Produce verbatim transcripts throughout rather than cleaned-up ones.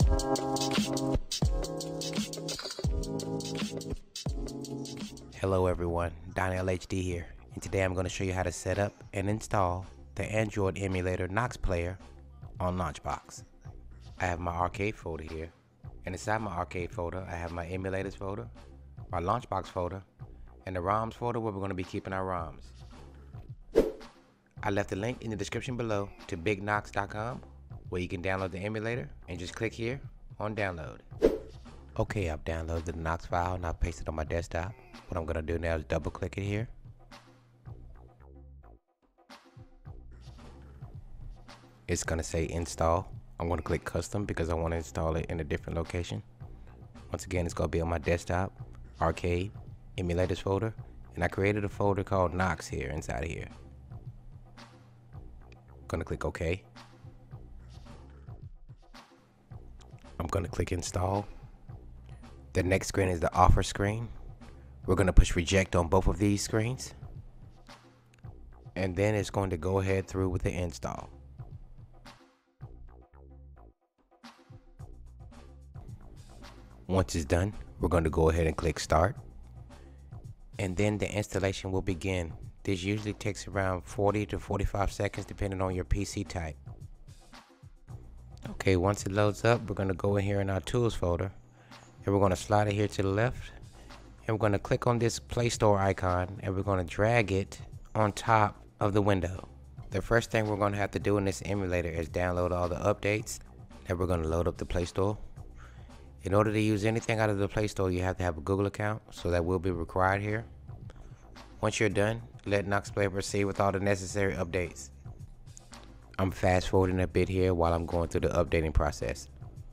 Hello everyone, Donnell H D here, and today I'm going to show you how to set up and install the Android emulator Nox Player on Launchbox. I have my arcade folder here, and inside my arcade folder I have my emulators folder, my Launchbox folder, and the ROMs folder where we're going to be keeping our ROMs. I left a link in the description below to big nox dot com where you can download the emulator, and just click here on download. Okay, I've downloaded the Nox file and I've pasted it on my desktop. What I'm going to do now is double click it here. It's going to say install. I'm going to click custom because I want to install it in a different location. Once again, it's going to be on my desktop, arcade, emulators folder, and I created a folder called Nox here inside of here. I'm going to click OK. I'm going to click install. The next screen is the offer screen. We're going to push reject on both of these screens, and then it's going to go ahead through with the install. Once it's done, we're going to go ahead and click start, and then the installation will begin. This usually takes around forty to forty-five seconds depending on your P C type. Okay, once it loads up, we're going to go in here in our tools folder, and we're going to slide it here to the left, and we're going to click on this Play Store icon, and we're going to drag it on top of the window. The first thing we're going to have to do in this emulator is download all the updates, and we're going to load up the Play Store. In order to use anything out of the Play Store, you have to have a Google account, so that will be required here. Once you're done, let Nox Player proceed with all the necessary updates. I'm fast forwarding a bit here while I'm going through the updating process.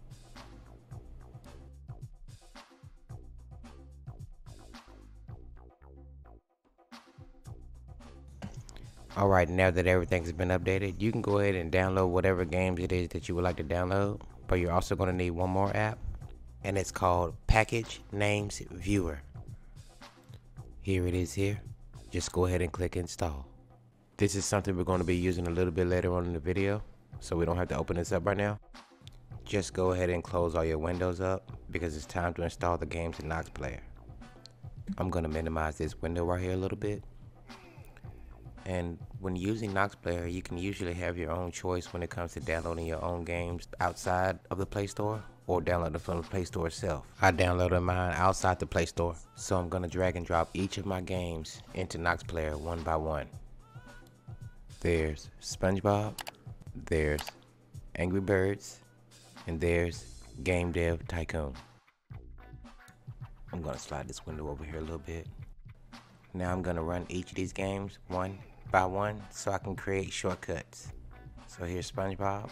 Alright, now that everything's been updated, you can go ahead and download whatever games it is that you would like to download, but you're also going to need one more app, and it's called Package Names Viewer. Here it is here. Just go ahead and click install. This is something we're going to be using a little bit later on in the video, so we don't have to open this up right now. Just go ahead and close all your windows up because it's time to install the games in Nox Player. I'm going to minimize this window right here a little bit. And when using Nox Player, you can usually have your own choice when it comes to downloading your own games outside of the Play Store or downloading from the Play Store itself. I downloaded mine outside the Play Store, so I'm going to drag and drop each of my games into Nox Player one by one. There's SpongeBob, there's Angry Birds, and there's Game Dev Tycoon. I'm going to slide this window over here a little bit. Now I'm going to run each of these games one by one so I can create shortcuts. So here's SpongeBob.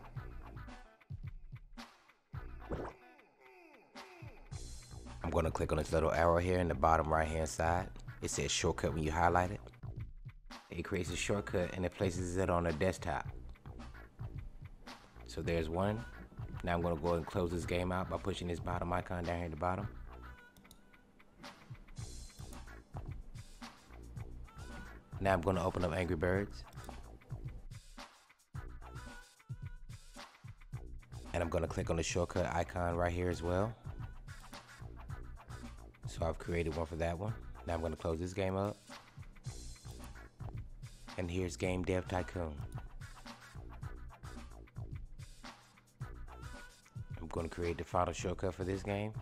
I'm going to click on this little arrow here in the bottom right hand side. It says shortcut when you highlight it. It creates a shortcut and it places it on a desktop. So there's one. Now I'm going to go ahead and close this game out by pushing this bottom icon down here at the bottom. Now I'm going to open up Angry Birds. And I'm going to click on the shortcut icon right here as well. So I've created one for that one. Now I'm going to close this game up. And here's Game Dev Tycoon. I'm going to create the final shortcut for this game.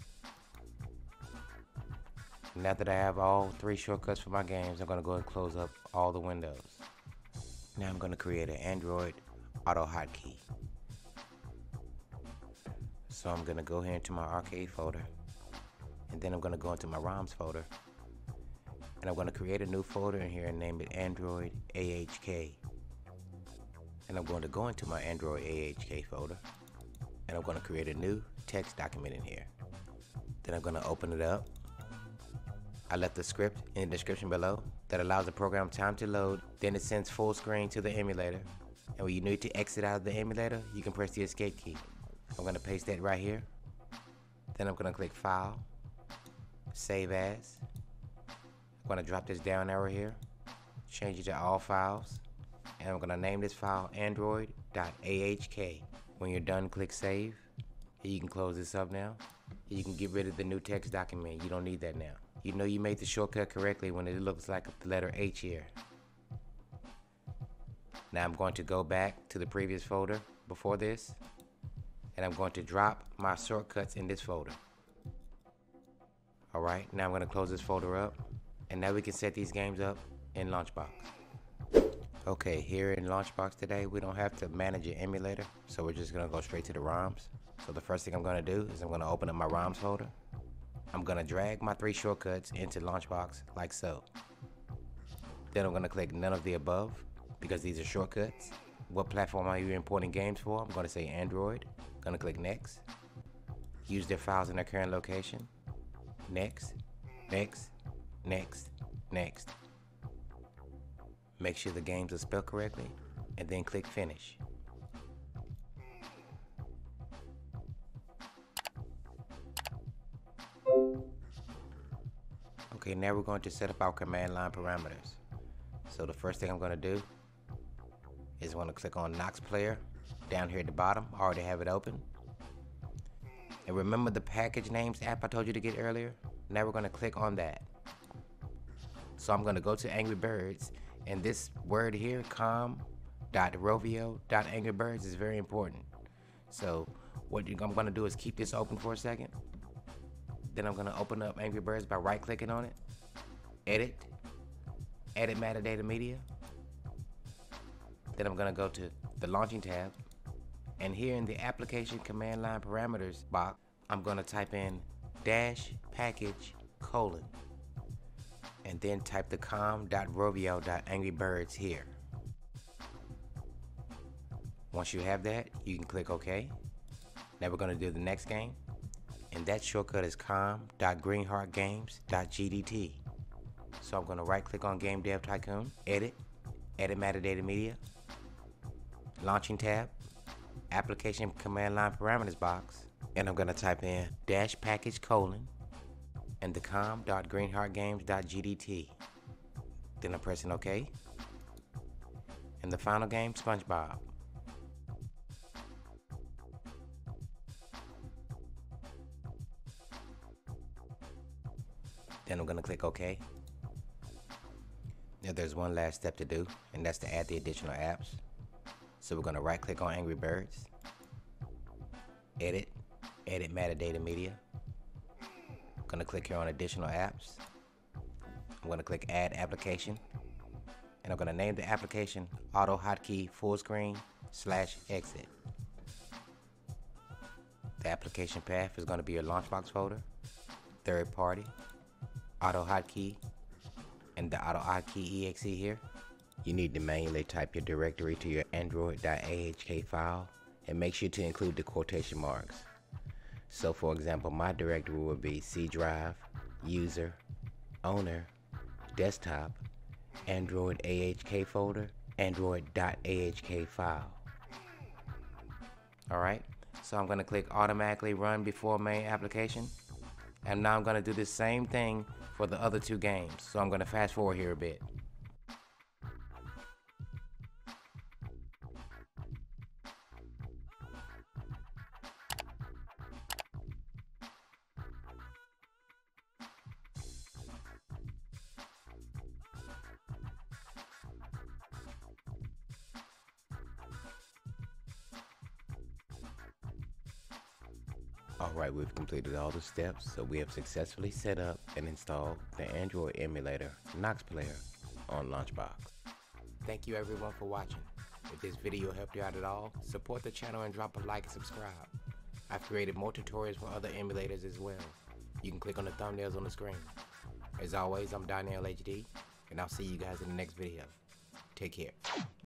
Now that I have all three shortcuts for my games, I'm going to go ahead and close up all the windows. Now I'm going to create an Android auto hotkey. So I'm going to go here into my arcade folder, and then I'm going to go into my ROMs folder, and I'm going to create a new folder in here and name it Android A H K. And I'm going to go into my Android A H K folder, and I'm going to create a new text document in here. Then I'm going to open it up. I left the script in the description below that allows the program time to load, then it sends full screen to the emulator. And when you need to exit out of the emulator, you can press the escape key. I'm going to paste that right here. Then I'm going to click File, Save As. I'm going to drop this down arrow here, change it to All Files, and I'm going to name this file Android dot A H K. When you're done, click Save. You can close this up now. You can get rid of the new text document. You don't need that now. You know you made the shortcut correctly when it looks like the letter H here. Now I'm going to go back to the previous folder before this, and I'm going to drop my shortcuts in this folder. Alright, now I'm going to close this folder up, and now we can set these games up in Launchbox. Okay, here in Launchbox today, we don't have to manage an emulator, so we're just going to go straight to the ROMs. So the first thing I'm going to do is I'm going to open up my ROMs folder. I'm going to drag my three shortcuts into Launchbox like so. Then I'm going to click none of the above because these are shortcuts. What platform are you importing games for? I'm going to say Android. I'm going to click next. Use their files in their current location. Next, next, next, next. Make sure the games are spelled correctly and then click finish. Okay, now we're going to set up our command line parameters. So the first thing I'm going to do is I'm going to click on Nox Player down here at the bottom. I already have it open. And remember the package names app I told you to get earlier? Now we're going to click on that. So I'm going to go to Angry Birds, and this word here, com dot rovio dot angry birds, is very important. So what I'm going to do is keep this open for a second. Then I'm going to open up Angry Birds by right clicking on it, edit, edit metadata media. Then I'm going to go to the launching tab, and here in the application command line parameters box, I'm going to type in dash package colon and then type the com dot rovio dot angry birds here. Once you have that, you can click OK. Now we're going to do the next game, and that shortcut is com dot greenheart games dot g d t. So I'm going to right click on Game Dev Tycoon, edit, edit metadata media, launching tab, application command line parameters box, and I'm going to type in dash package colon and the com dot greenheart games dot g d t. Then I'm pressing OK. And the final game, SpongeBob. Then I'm going to click OK. Now there's one last step to do, and that's to add the additional apps. So we're going to right click on Angry Birds, edit, edit metadata media. I'm going to click here on additional apps. I'm going to click add application, and I'm going to name the application auto hotkey full screen slash exit. The application path is going to be your Launchbox folder, third party, auto hotkey, and the auto hotkey exe here. You need to manually type your directory to your android dot A H K file and make sure to include the quotation marks. So for example, my directory would be C drive, user, owner, desktop, Android A H K folder, android dot A H K file. Alright, so I'm going to click automatically run before main application. And now I'm going to do the same thing for the other two games. So I'm going to fast forward here a bit. Alright, we've completed all the steps, so we have successfully set up and installed the Android emulator Nox Player on Launchbox. Thank you everyone for watching. If this video helped you out at all, support the channel and drop a like and subscribe. I've created more tutorials for other emulators as well. You can click on the thumbnails on the screen. As always, I'm Donnell H D, and I'll see you guys in the next video. Take care.